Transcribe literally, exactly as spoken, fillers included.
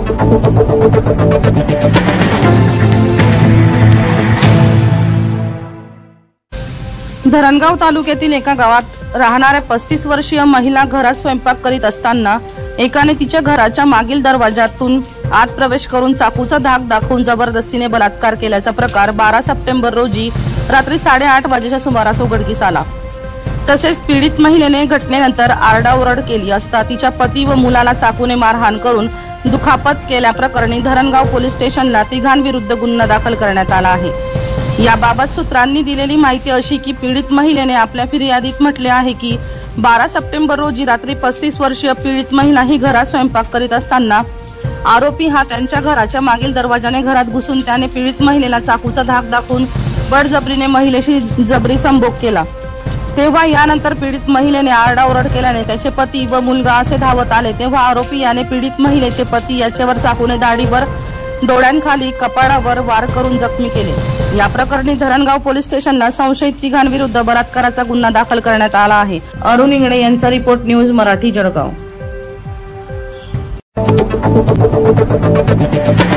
धरणगाव तालुक्यातील एका गावात राहणाऱ्या पस्तीस वर्षीय महिला घरात स्वयंपाक करीत असताना एकाने तिच्या घराच्या मागील दरवाजातून आत प्रवेश करून चाकूचा धाक दाखवून जबरदस्तीने बलात्कार केल्याचा प्रकार बारा सप्टेंबर रोजी रात्री साडेआठ वाजेच्या सुमारास उघडकीस आला। तसेच पीडित महिलेने घटनेनंतर आरडाओरड केली असता तिच्या पती व मुलाला चाकूने मारहाण करून दुखापत केल्याप्रकरणी धरणगाव पोलीस स्टेशनला तिघांविरुद्ध गुन्हा दाखल करण्यात आला आहे। याबाबत सूत्रांनी दिलेली माहिती अशी की पीडित महिलेने आपल्या फिर्यादीत म्हटले आहे की बारा सप्टेंबर रोजी रात्री पस्तीस वर्षीय पीडित महिला ही घरात स्वयंपाक करीत असताना आरोपी हा त्यांच्या घराच्या मागील दरवाजाने घरात घुसून त्याने पीडित महिलेला चाकूचा धाक दाखवून बळजबरीने महिलेशी जबरी संभोग केला। तेव्हा यानंतर पीडित महिलेने आरडाओरड केल्याने त्याचे पती व मुलगा असे धावत आले तेव्हा आरोपी याने पीडित महिलेचे पती याच्यावर चाकूने दाढीवर, डोळ्यांखाली, कपाळावर वार करून जखमी केले। या प्रकरणी धरणगाव पोलीस स्टेशनला संशयित तिघांविरुद्ध बलात्काराचा गुन्हा दाखल करण्यात आला आहे। अरुण इंगळे यांचा रिपोर्ट, न्यूज मराठी, जळगाव।